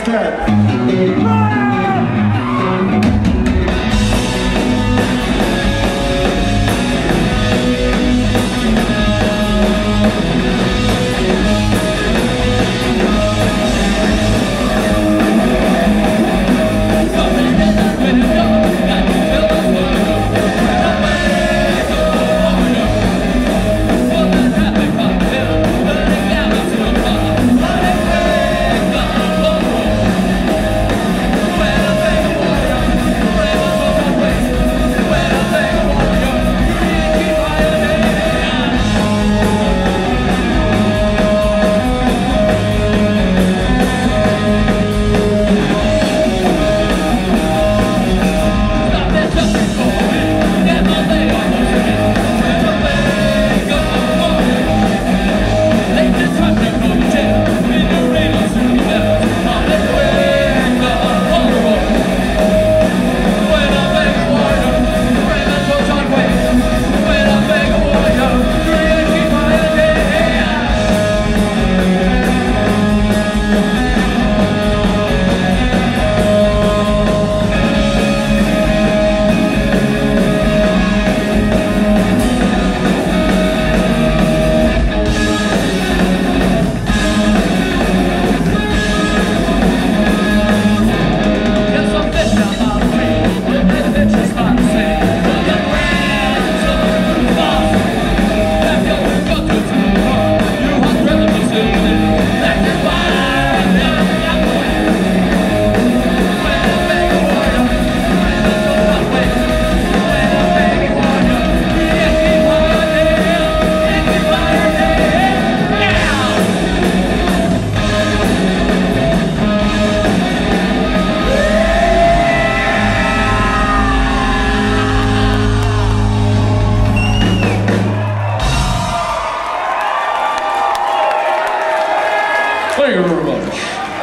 Thank you very much.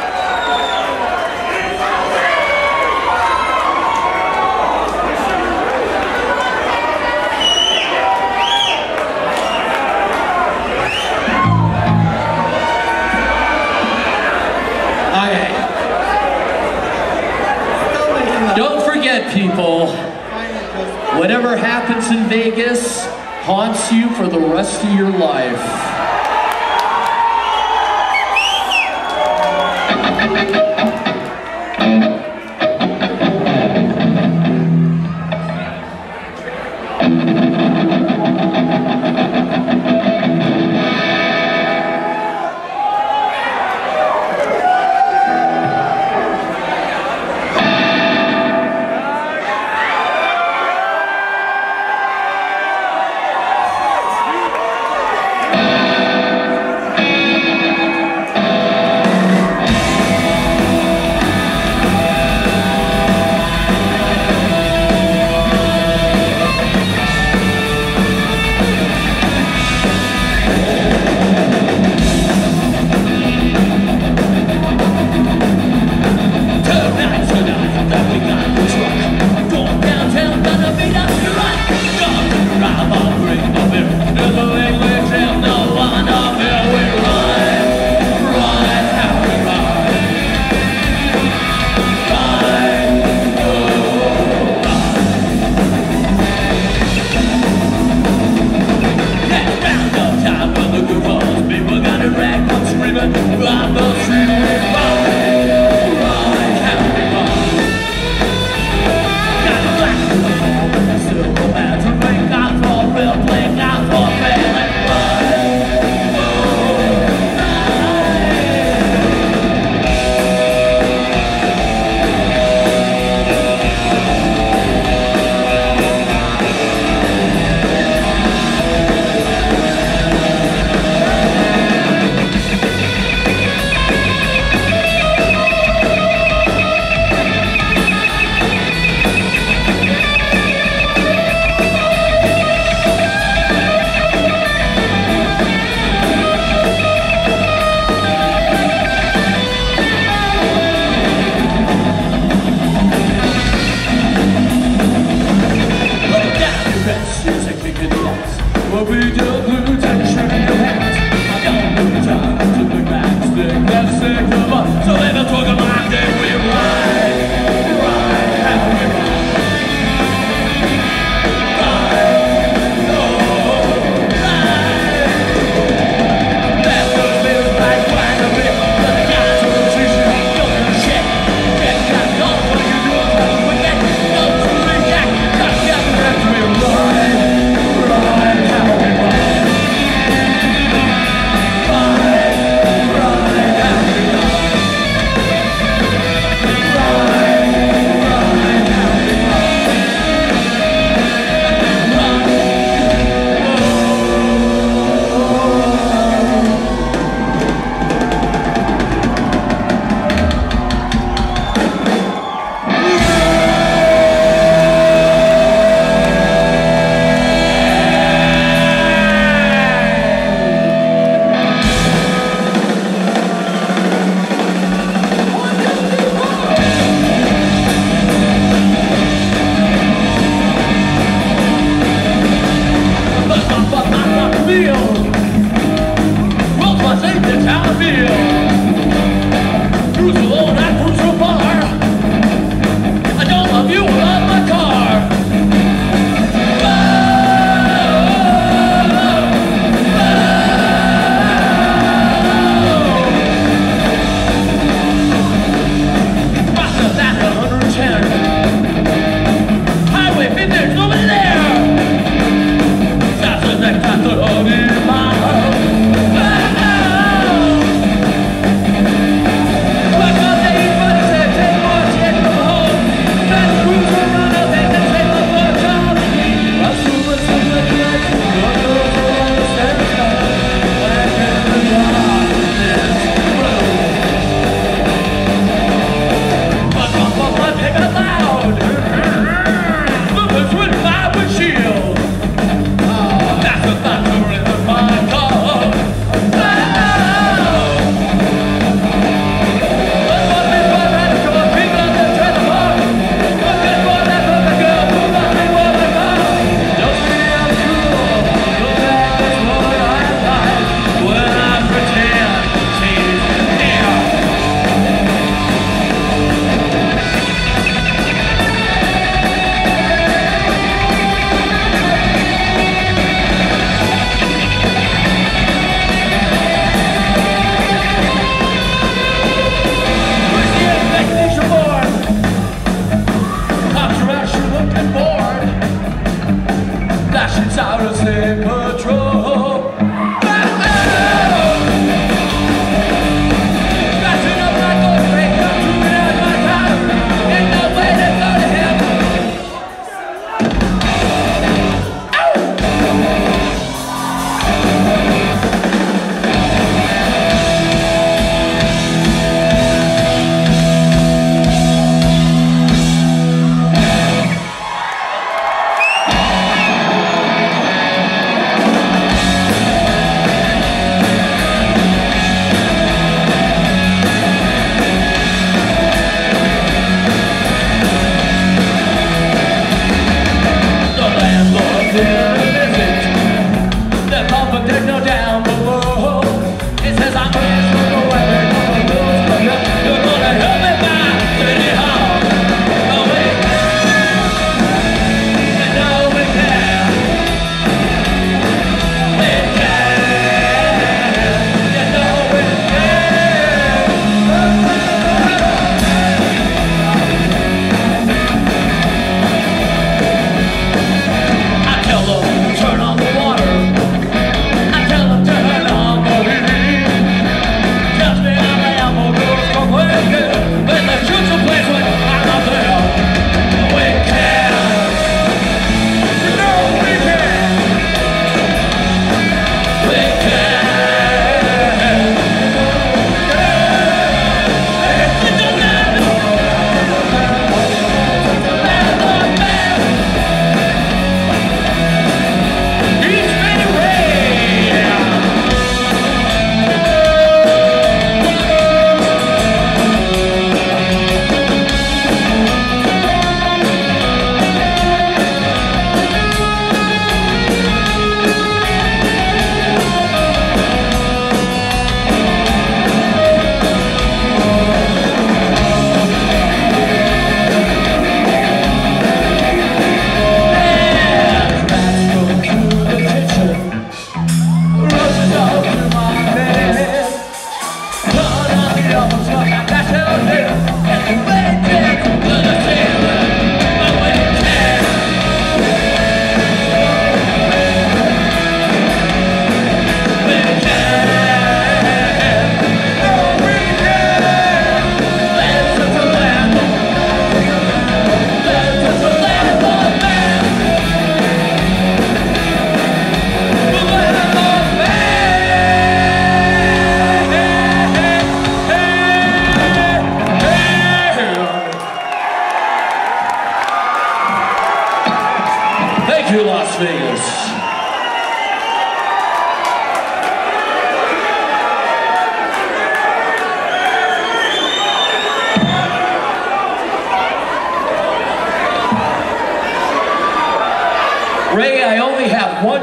Don't forget, people, whatever happens in Vegas haunts you for the rest of your life.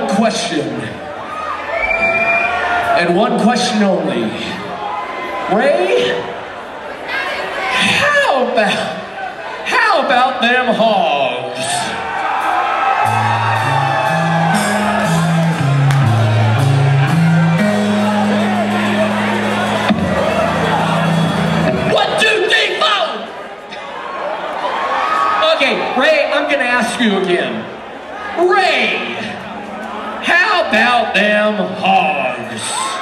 one question. And one question only. Ray, how about them hogs? Okay, Ray, I'm gonna ask you again. Ray, how about them hogs?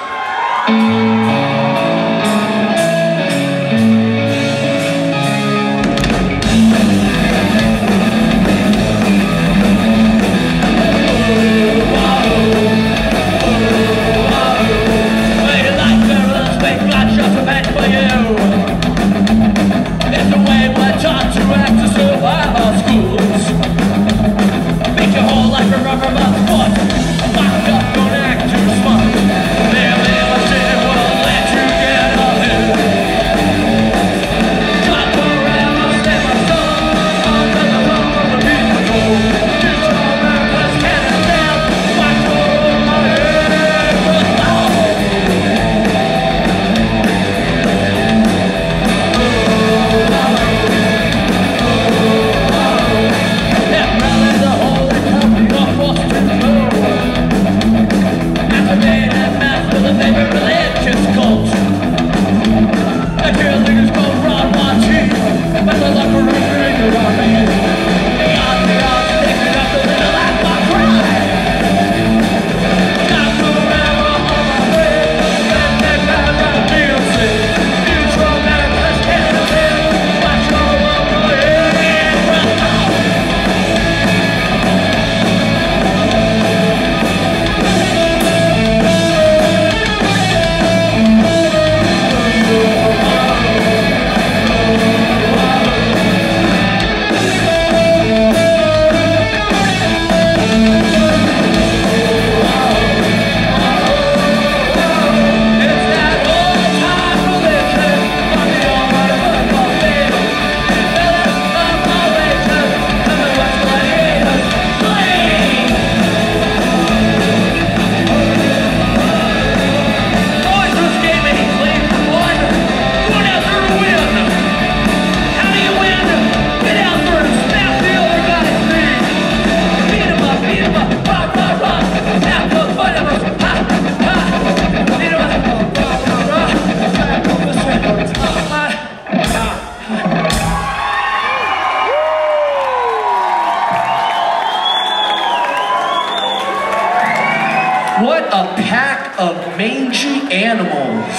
What a pack of mangy animals.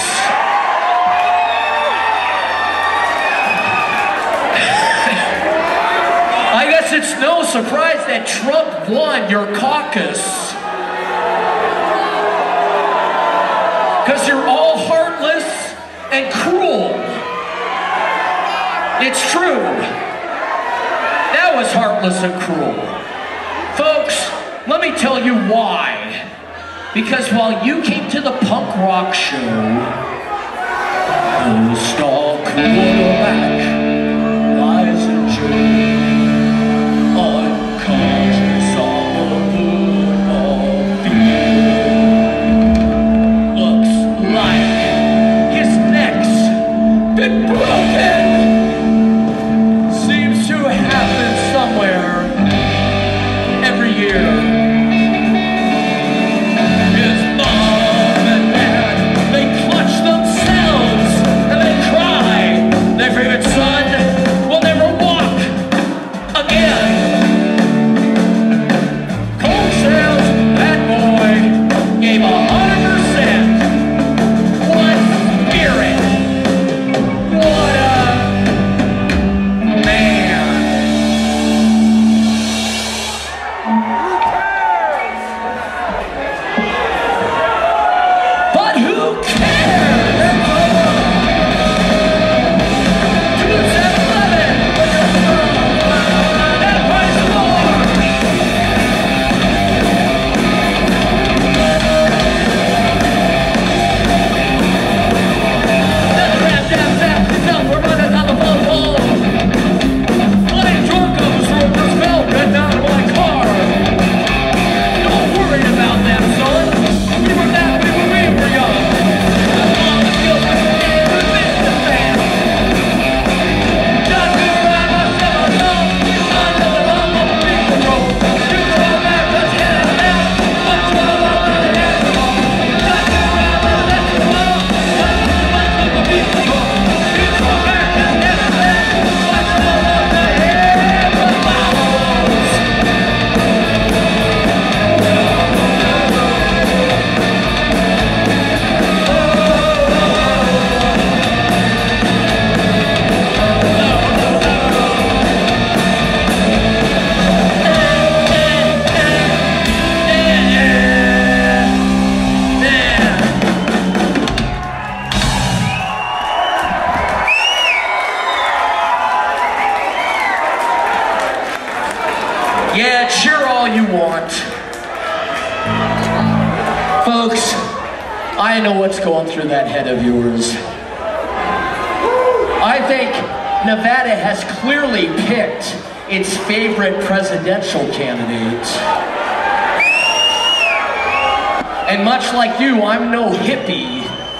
I guess it's no surprise that Trump won your caucus. Because you're all heartless and cruel. It's true. That was heartless and cruel. Folks, let me tell you why. Because while you came to the punk rock show, the star quarterback lies in jail, unconscious on the football field. Looks like his neck's been broken. Seems to happen somewhere every year. They clutch themselves and they cry. Their favorite I know what's going through that head of yours. I think Nevada has clearly picked its favorite presidential candidate. And much like you, I'm no hippie.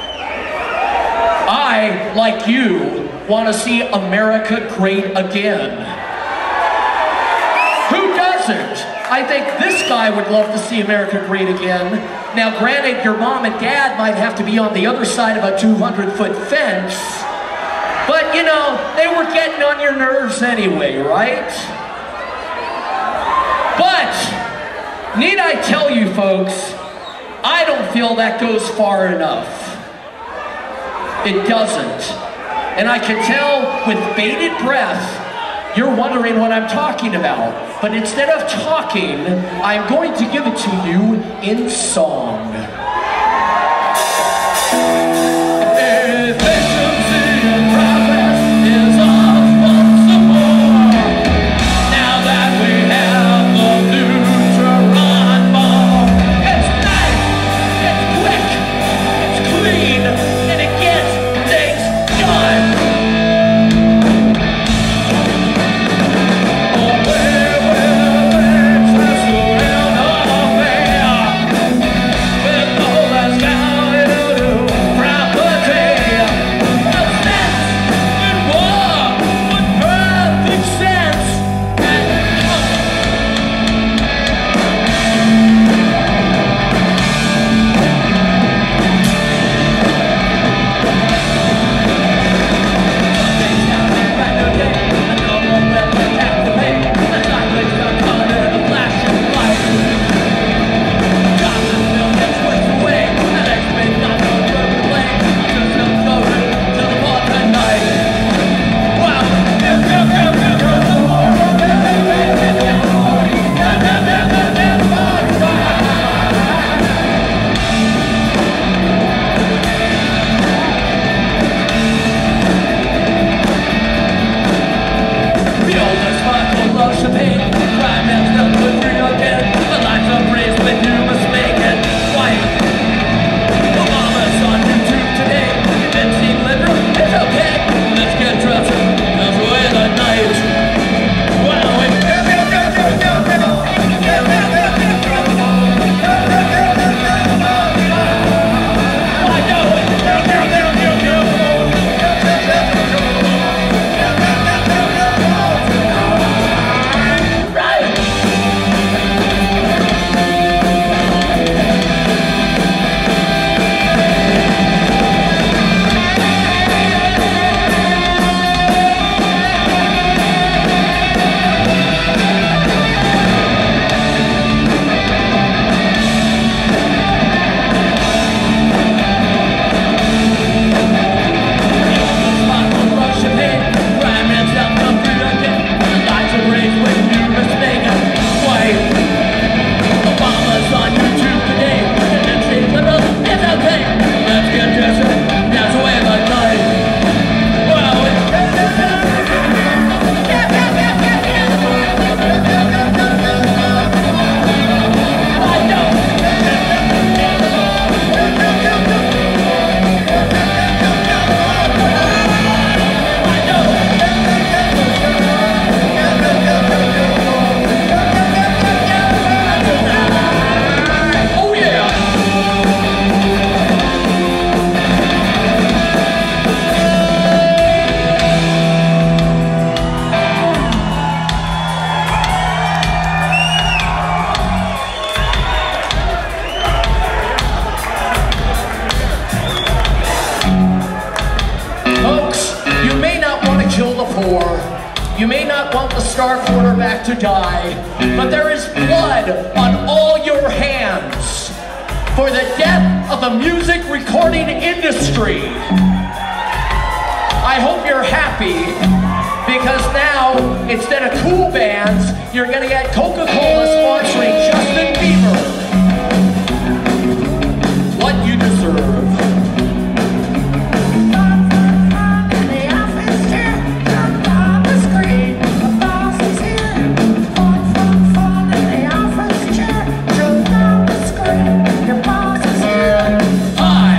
I, like you, want to see America great again. Who doesn't? I think this guy would love to see America great again. Now, granted, your mom and dad might have to be on the other side of a 200-foot fence, but, you know, they were getting on your nerves anyway, right? But, need I tell you, folks, I don't feel that goes far enough. It doesn't. And I can tell with bated breath, you're wondering what I'm talking about. But instead of talking, I'm going to give it to you in song. Efficiency and progress is impossible. Now that we have the neutron bomb, it's nice, it's quick, it's clean, and it gets things done. You may not want the star quarterback to die, but there is blood on all your hands for the death of the music recording industry. I hope you're happy, because now, instead of cool bands, you're gonna get Coca-Cola sponsoring Justin Bieber. What you deserve. Hi,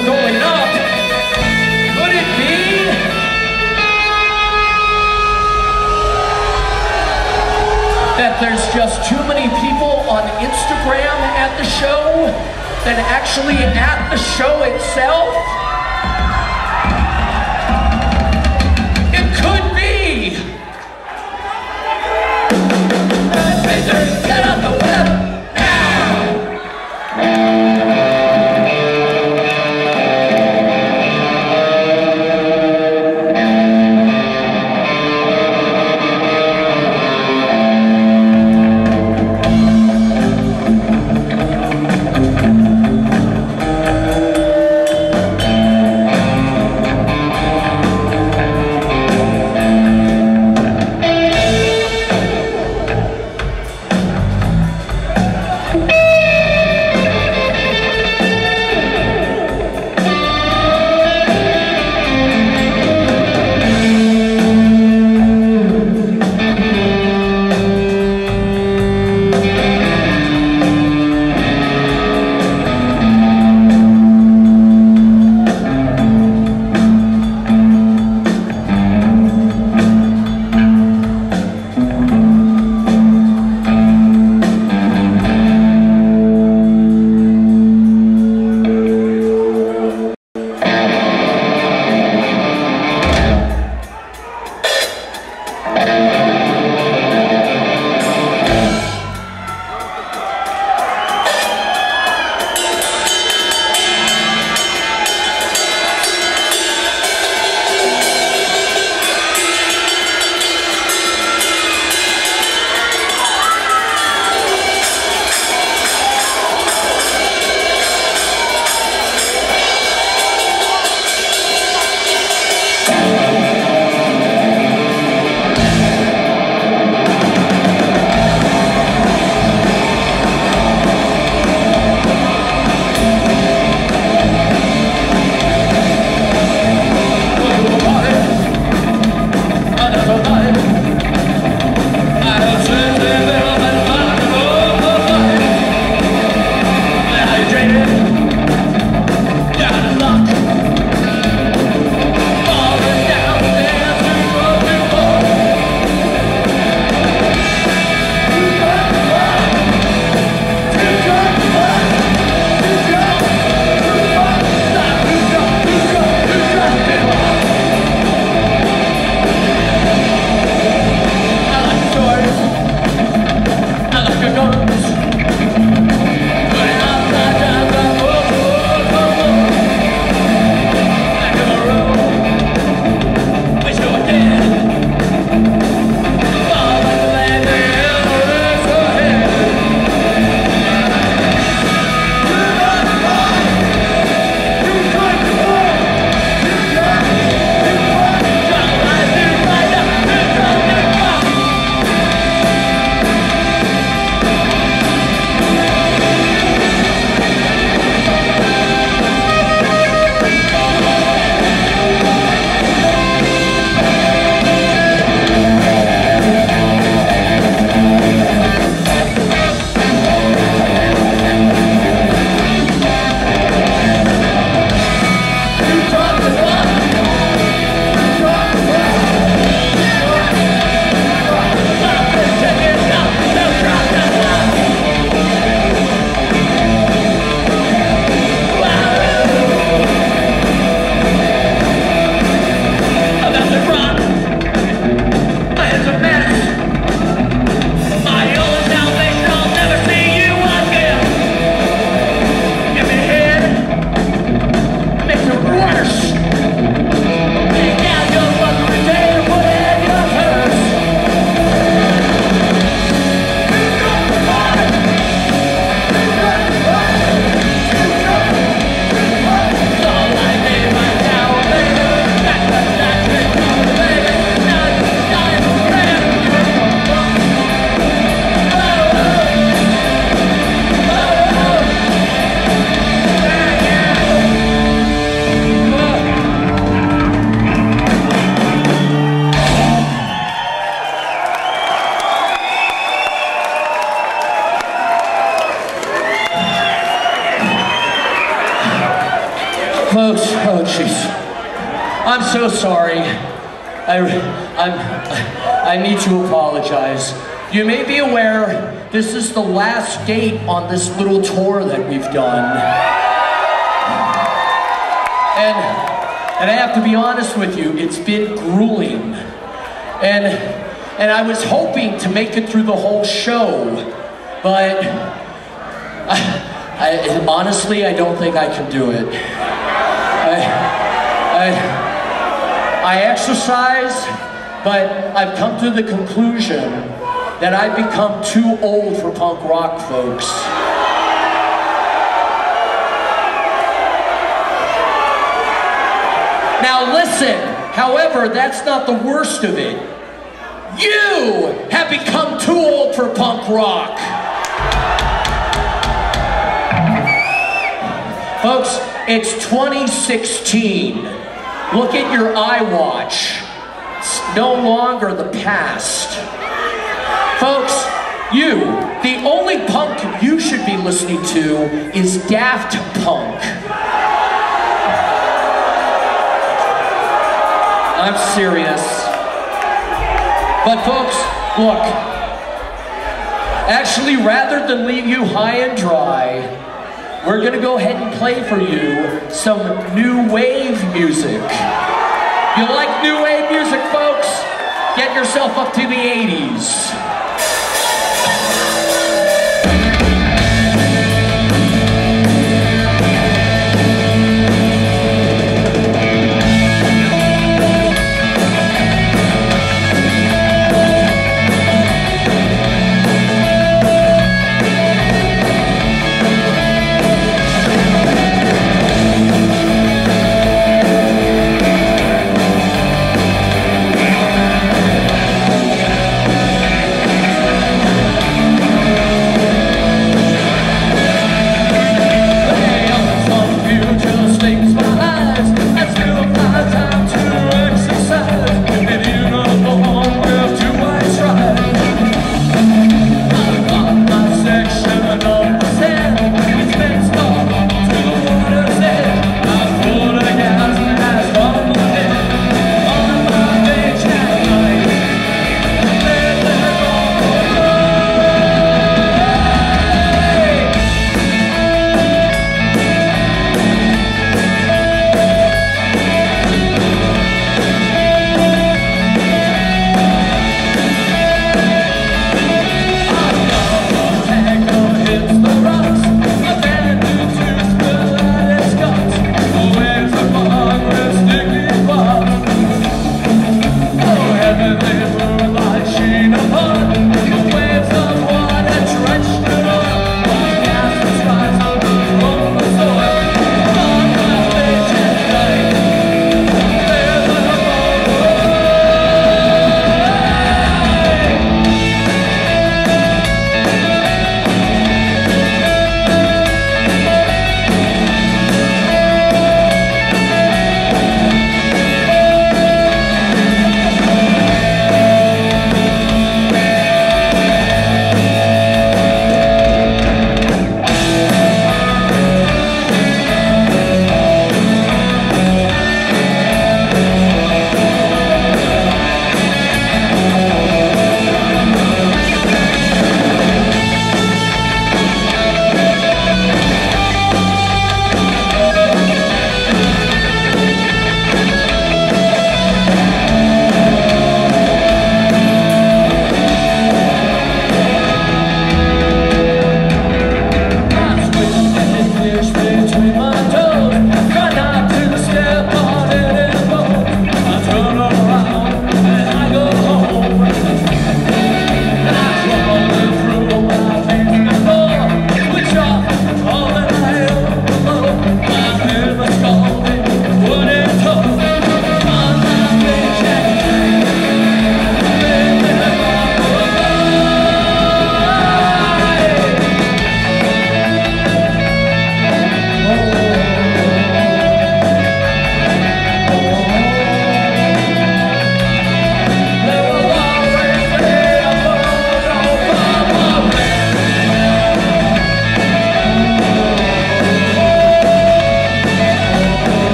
are going up. Could it be that there's just too many people on Instagram at the show than actually at the show itself? It could be. Get on the web Folks, oh jeez. I'm so sorry. I need to apologize. You may be aware, this is the last date on this little tour that we've done. And I have to be honest with you, it's been grueling. And I was hoping to make it through the whole show, but honestly, I don't think I can do it. I exercise, but I've come to the conclusion that I've become too old for punk rock, folks. Now listen, however, that's not the worst of it. You have become too old for punk rock. Folks, it's 2016. Look at your iWatch. It's no longer the past. Folks, the only punk you should be listening to is Daft Punk. I'm serious. But folks, look, actually rather than leave you high and dry, we're gonna go ahead and play for you some new wave music. You like new wave music, folks? Get yourself up to the 80s.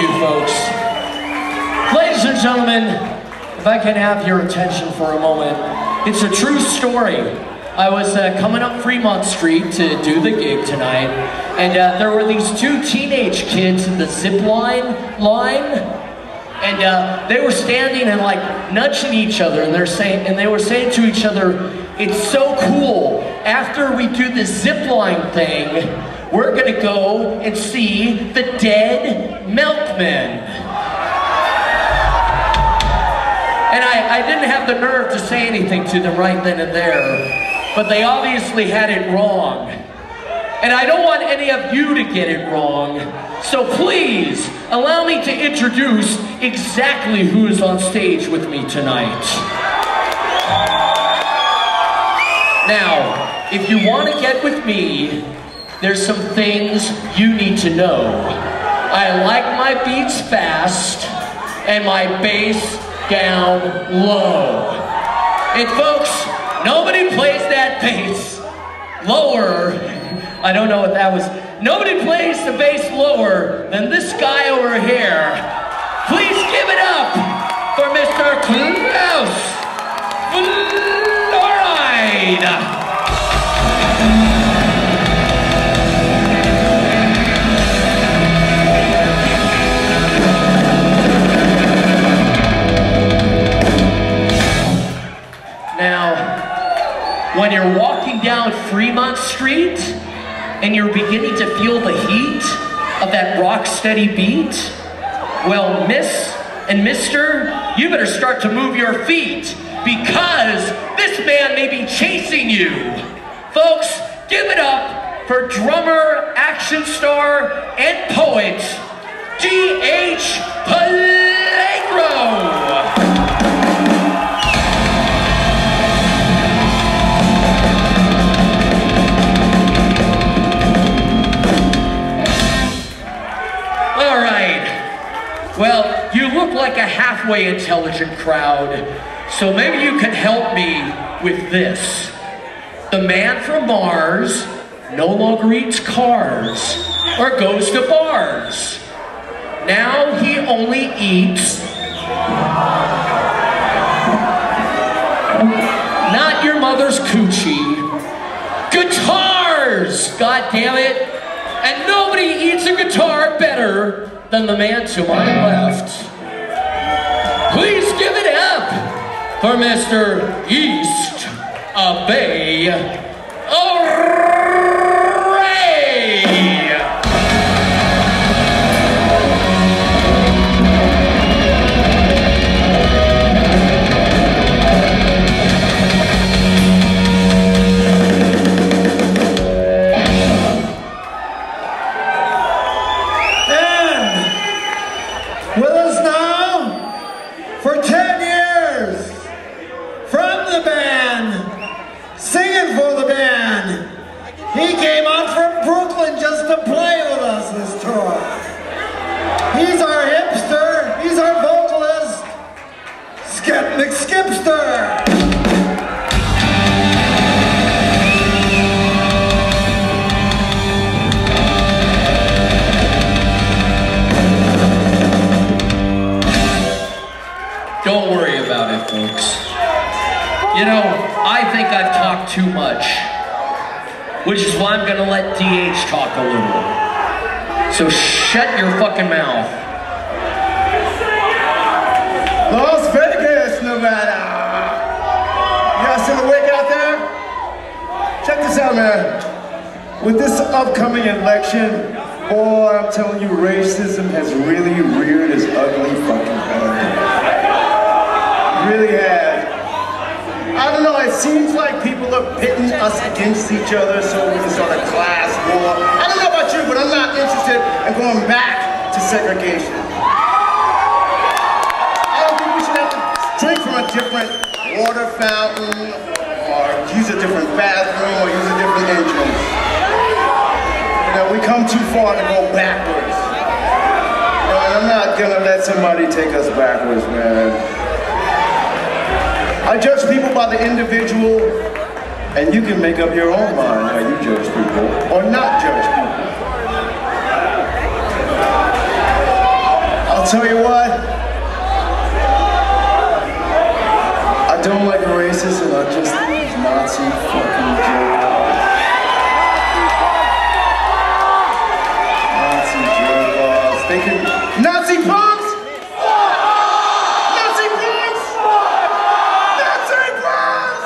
you, folks. Ladies and gentlemen, if I can have your attention for a moment, it's a true story. I was coming up Fremont Street to do the gig tonight, and there were these two teenage kids in the zip line, and they were standing and like nudging each other, and they were saying to each other, "It's so cool. After we do the zip line thing, we're gonna go and see the dead milkmen." And I didn't have the nerve to say anything to them right then and there, but they obviously had it wrong. And I don't want any of you to get it wrong, so please allow me to introduce exactly who is on stage with me tonight. Now, if you want to get with me, there's some things you need to know. I like my beats fast and my bass down low. And folks, nobody plays that bass lower. I don't know what that was. Nobody plays the bass lower than this guy over here. Please give it up for Mr. Klause. Flouride. Now, when you're walking down Fremont Street and you're beginning to feel the heat of that rock-steady beat, well, Miss and Mister, you better start to move your feet because this man may be chasing you. Folks, give it up for drummer, action star, and poet, D.H. Peligro. Well, you look like a halfway intelligent crowd, so maybe you can help me with this. The man from Mars no longer eats cars or goes to bars. Now he only eats not your mother's coochie, guitars, god damn it. And nobody eats a guitar better than the man to my left. Please give it up for Mr. East Bay R.I.P. He came out from Brooklyn just to play with us this tour. He's our hipster, he's our vocalist, McSkipster. Don't worry about it, folks. You know, I think I've talked too much, which is why I'm gonna let DH talk a little. So shut your fucking mouth. Las Vegas, Nevada. You guys still awake out there? Check this out, man. With this upcoming election, boy, I'm telling you, racism has really reared its ugly fucking head. It really has. I don't know, it seems like people are pitting us against each other so we can start a class war. I don't know about you, but I'm not interested in going back to segregation. I don't think we should have to drink from a different water fountain or use a different bathroom or use a different entrance. You know, we come too far to go backwards. And I'm not gonna let somebody take us backwards, man. I judge people by the individual, and you can make up your own mind how you judge people, or not judge people. tell you what, I don't like racists and I just these Nazi fucking jerk-offs. Nazi jerk-offs. They can... Nazi punks! Nazi punks! Nazi punks!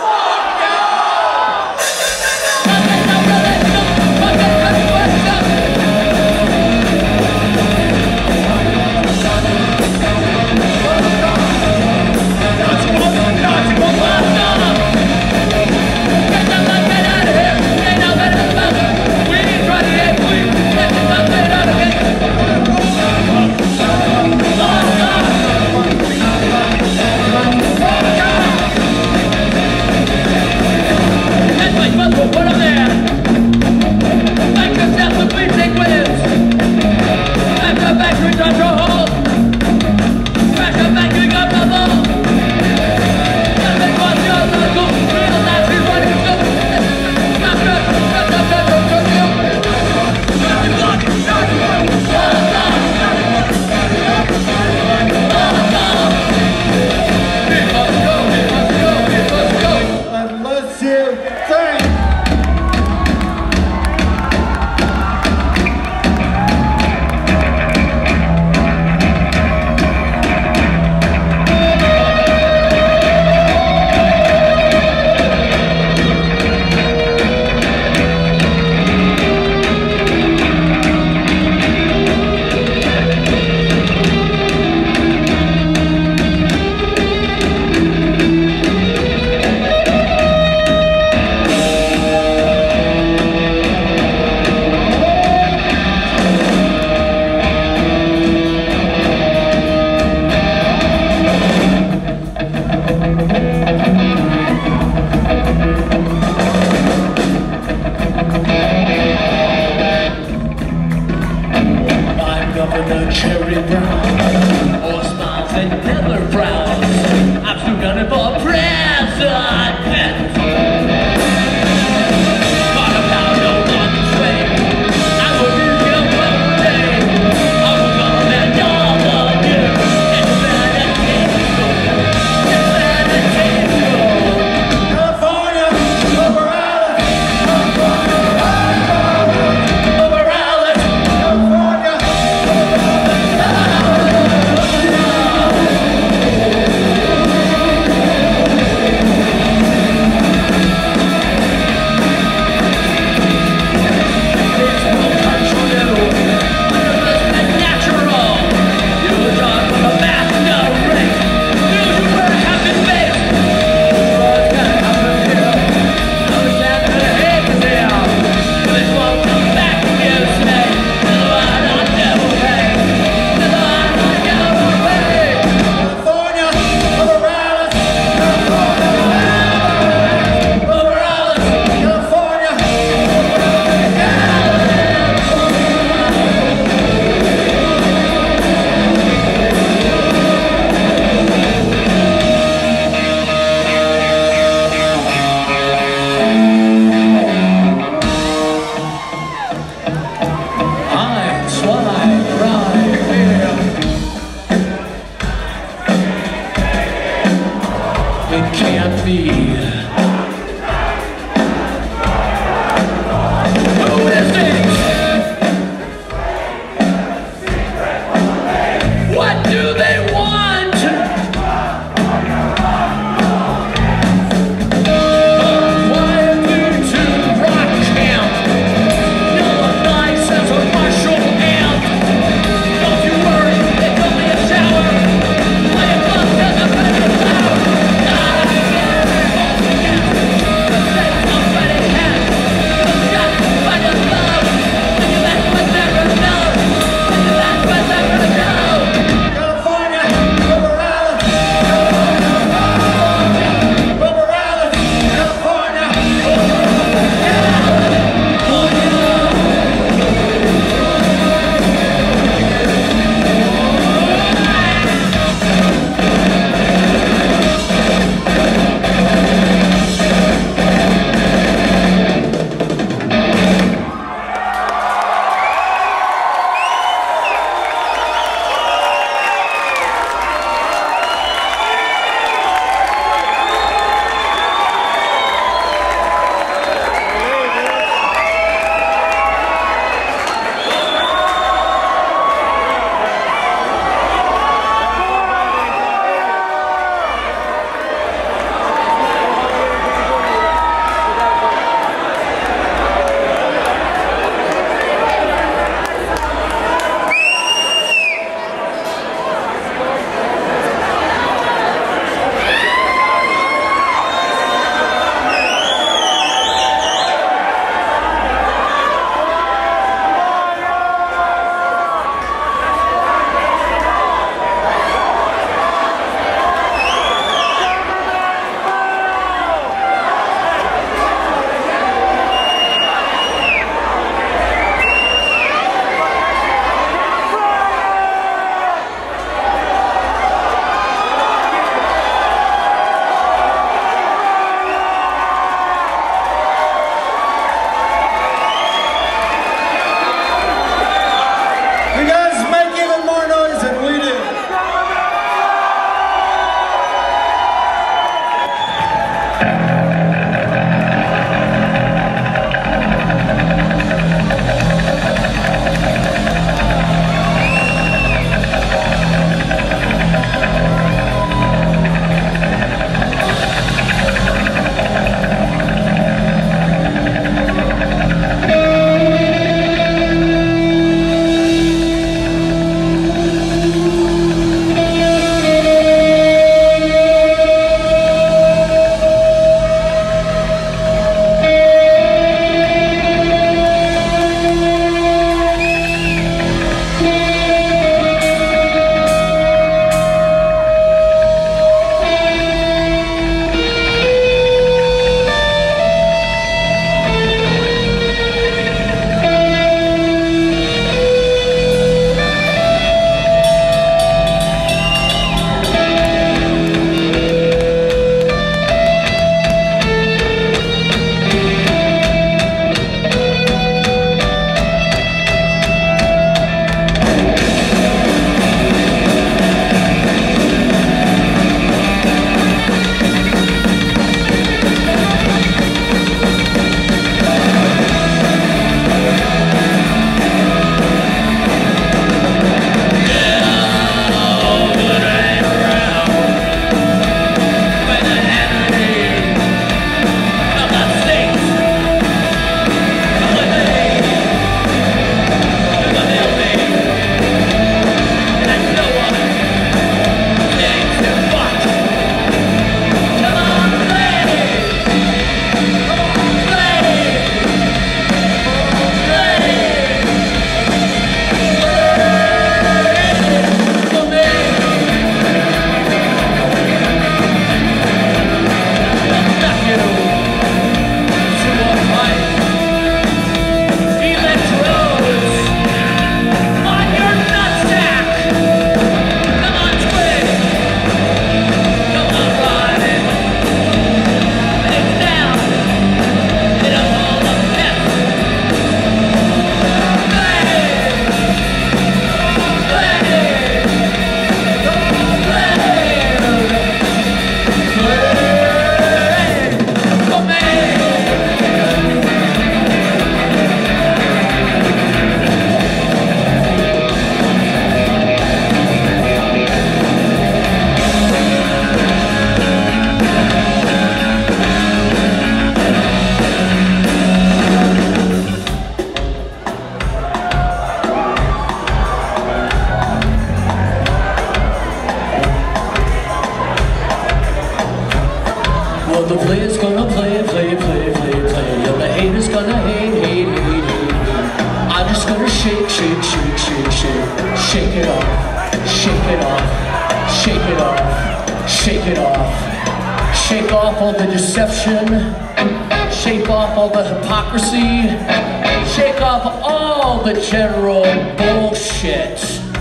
Shake it off, shake it off, shake it off, shake it off. Shake off all the deception, shake off all the hypocrisy, shake off all the general bullshit.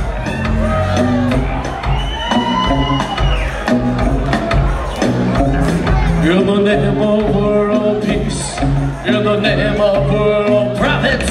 In the name of world peace, in the name of world profits,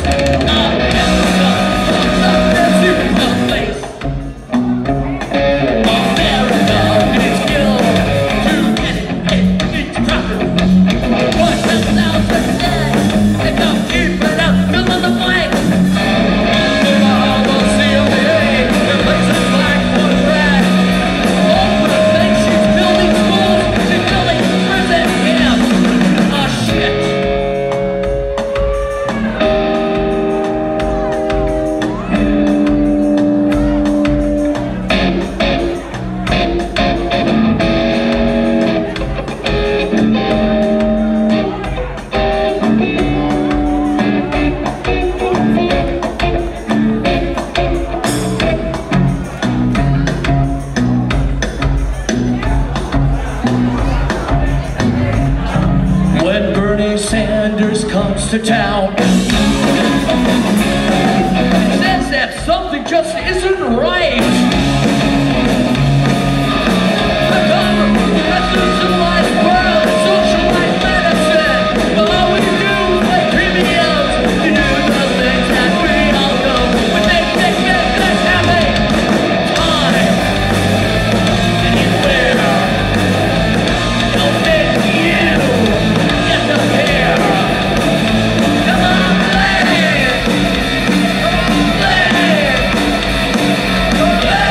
to town, says that something just isn't right. The government has a civilized world, socialized medicine. But all we do is play criminals to do the things that we all know. When they think that that's happening, time, anywhere, don't make you disappear. Come on,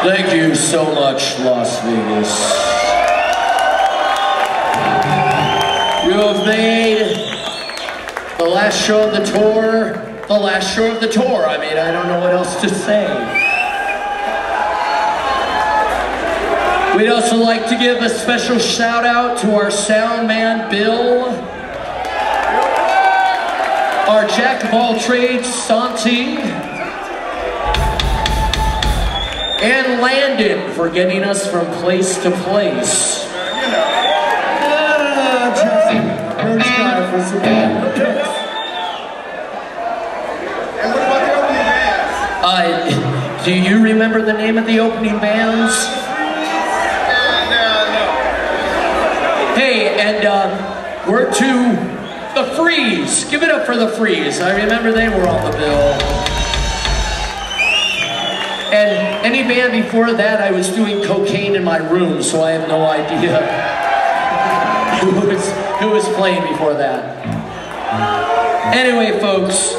Thank you so much, Las Vegas. You have made the last show of the tour, the last show of the tour. I mean, I don't know what else to say. We'd also like to give a special shout out to our sound man, Bill, our jack of all trades, Santi, and Landon for getting us from place to place. And what about the opening bands? Do you remember the name of the opening bands? No. Hey, and we're to the Freeze. Give it up for the Freeze. I remember they were on the bill. And any band before that, I was doing cocaine in my room, so I have no idea who was playing before that. Anyway, folks.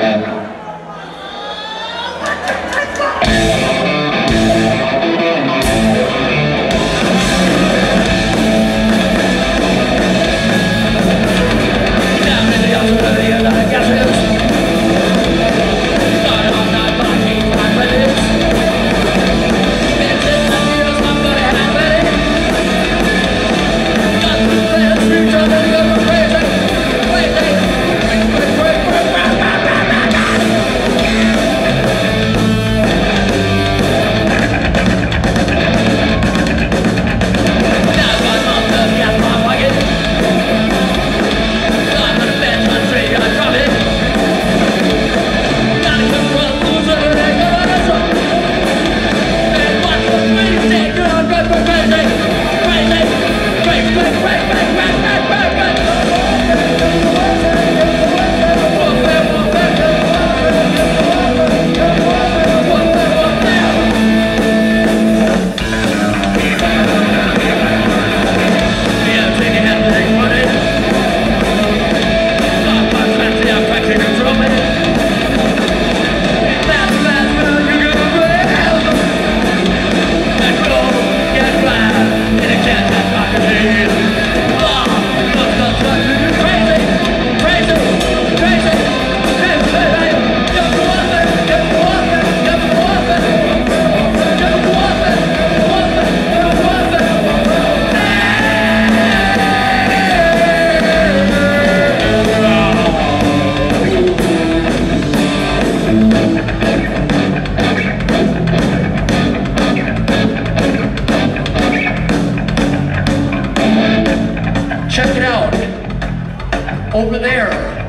Check it out. Over there.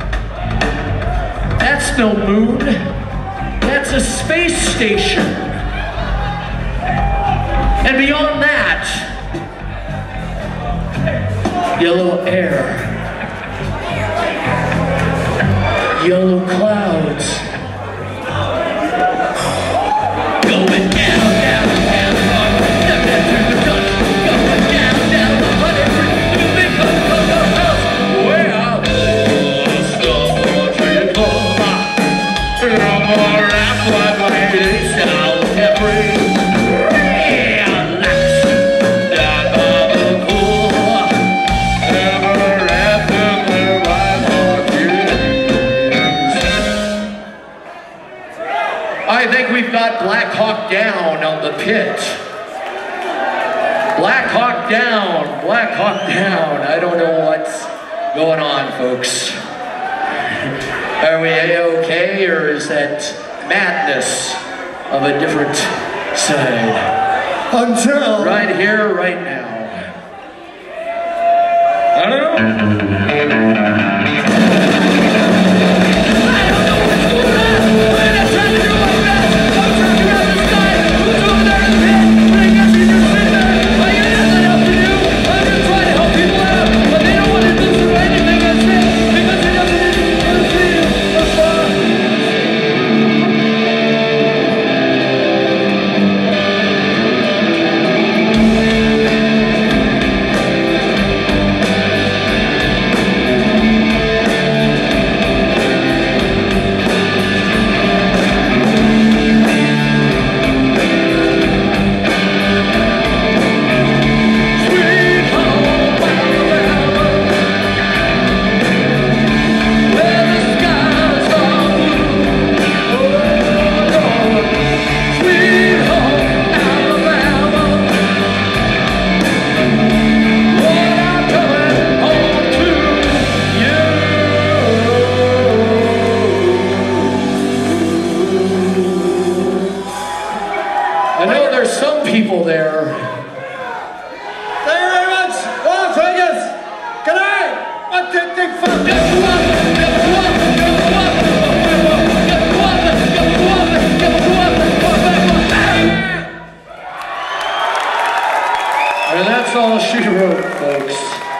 That's no moon. That's a space station. And beyond that, yellow air, yellow clouds, going down, down, down, down, down to the touch, going down, down, the honey tree, the big house, where the tree come, I'm a rap like my lady style, every we've got Black Hawk Down on the pit. Black Hawk Down, Black Hawk Down. I don't know what's going on, folks. Are we okay, or is that madness of a different side? Until right here, right now. I don't know. And that's all she wrote, folks.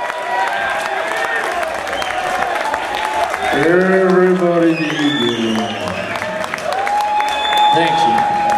Everybody needs it. Thank you.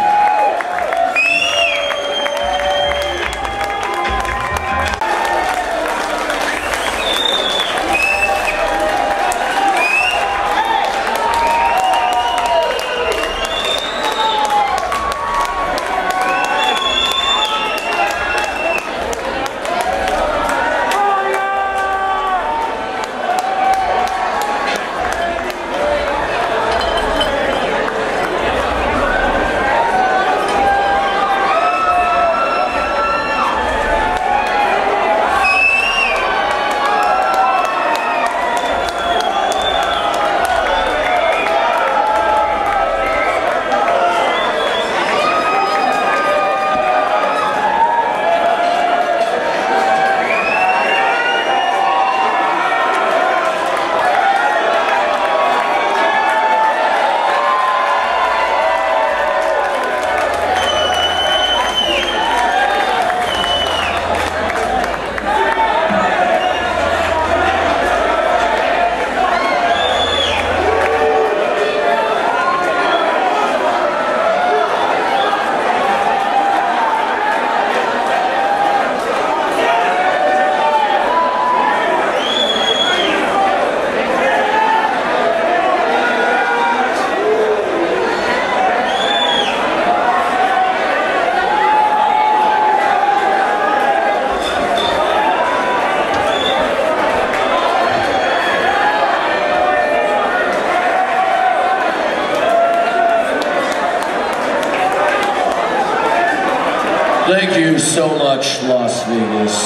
Thank you so much, Las Vegas.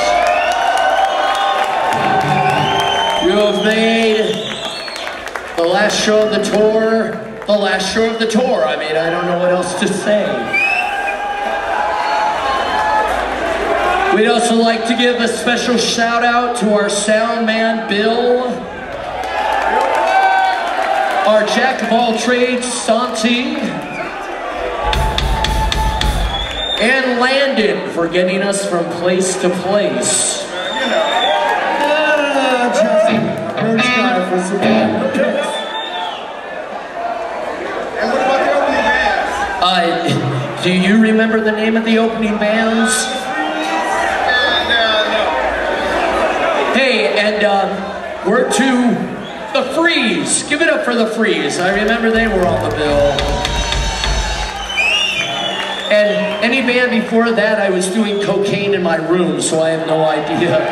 You have made the last show of the tour, the last show of the tour. I mean, I don't know what else to say. We'd also like to give a special shout out to our sound man, Bill, our jack of all trades, Santi, and Landon for getting us from place to place. And what about the opening bands? Do you remember the name of the opening bands? No. Hey, and we're to the Freeze. Give it up for the Freeze. I remember they were on the bill. And any band before that, I was doing cocaine in my room, so I have no idea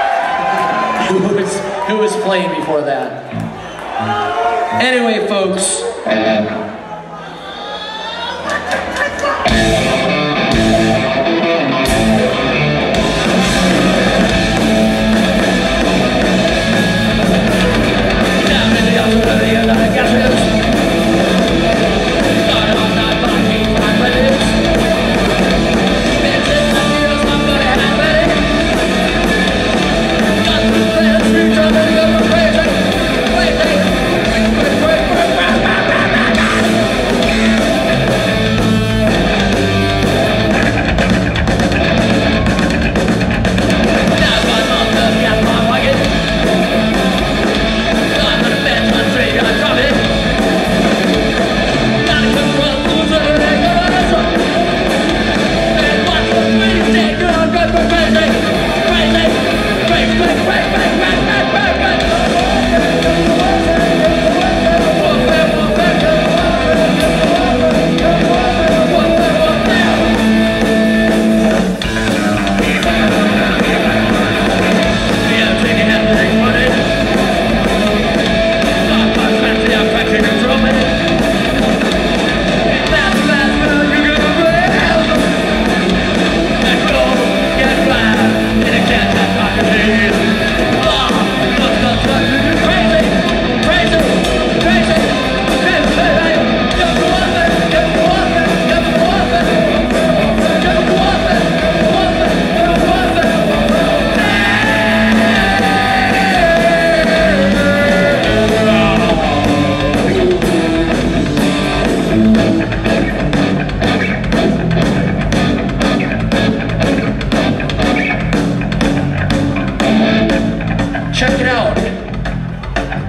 who was playing before that. Anyway, folks.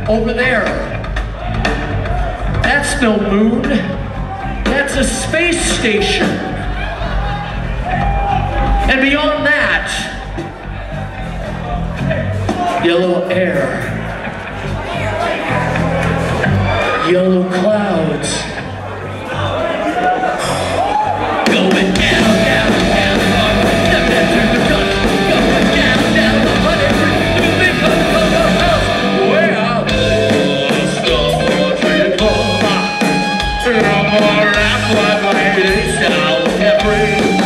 over there. That's no moon. That's a space station. And beyond that, yellow air, yellow clouds, going down, down, down, step into the touch, going down, down, the honey, the big house, way out, stop watching Klause, more rap like my days out every.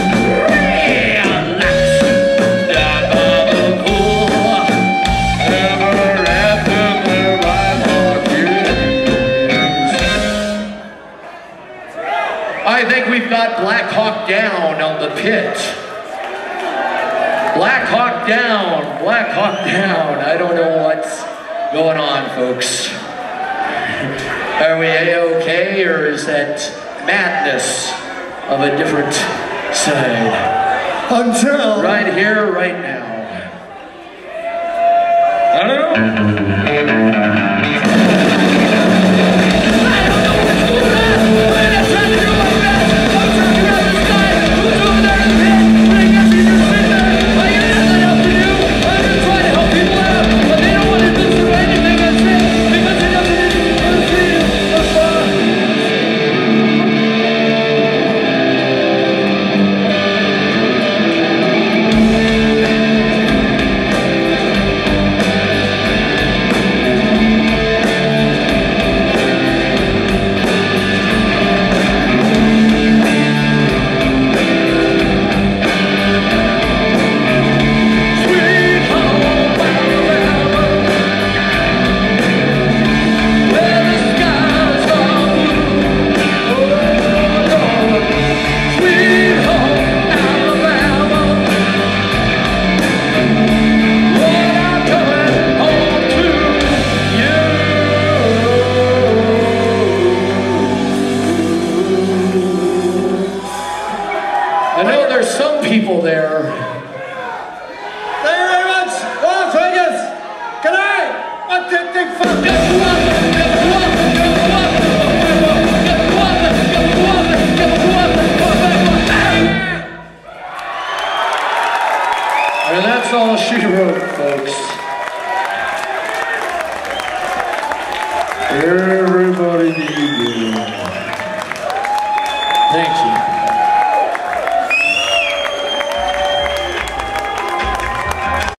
I think we've got Black Hawk Down on the pit. Black Hawk Down, Black Hawk Down. I don't know what's going on, folks. Are we A-okay, or is that madness of a different side? Until... Right here, right now. I don't know. People there. Thank you very much. Las Vegas. Good night. And that's all she wrote, folks. Everybody needs